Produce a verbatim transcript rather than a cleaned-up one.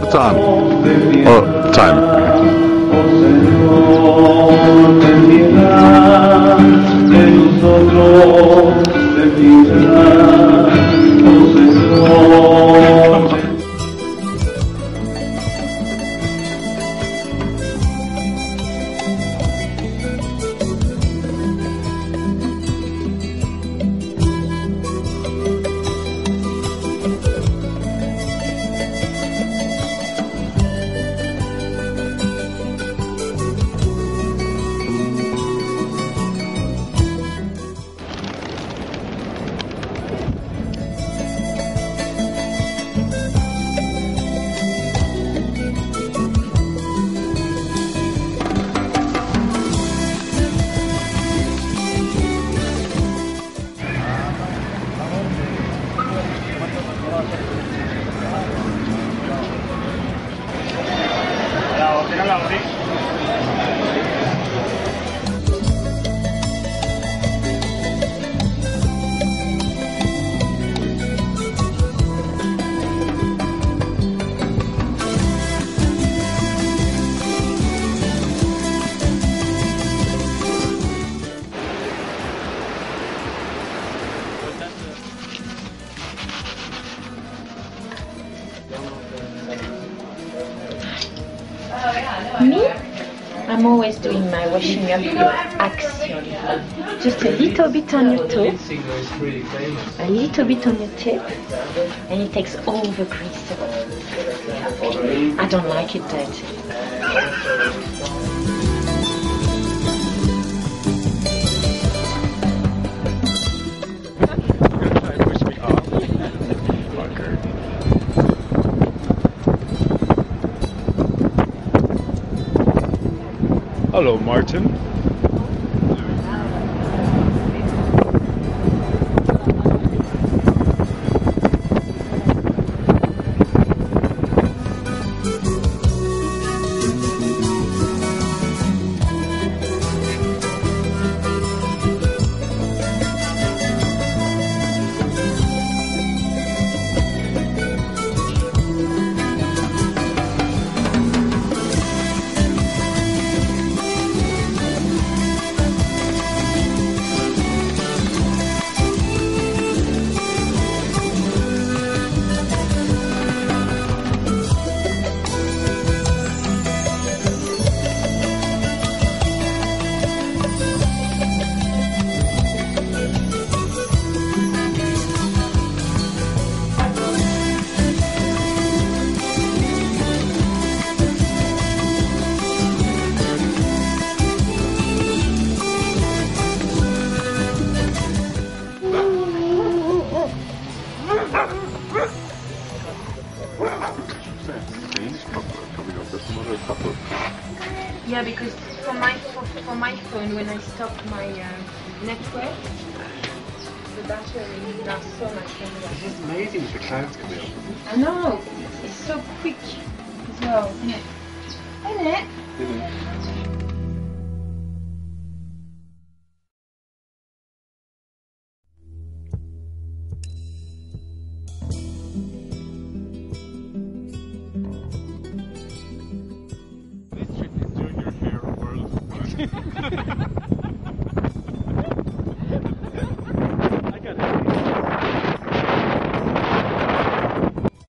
time. Oh, time. Me? I'm always doing my washing up with action. Just a little bit on your toe, a little bit on your tip, and it takes all the grease away. I don't like it dirty. Hello, Martin. Yeah, because for my for, for my phone, when I stop my uh, network, the battery lasts so much longer. It's amazing if the clouds can be up. I know, it's so quick as well, isn't it? Isn't it? Isn't it? This trip is doing your hair world.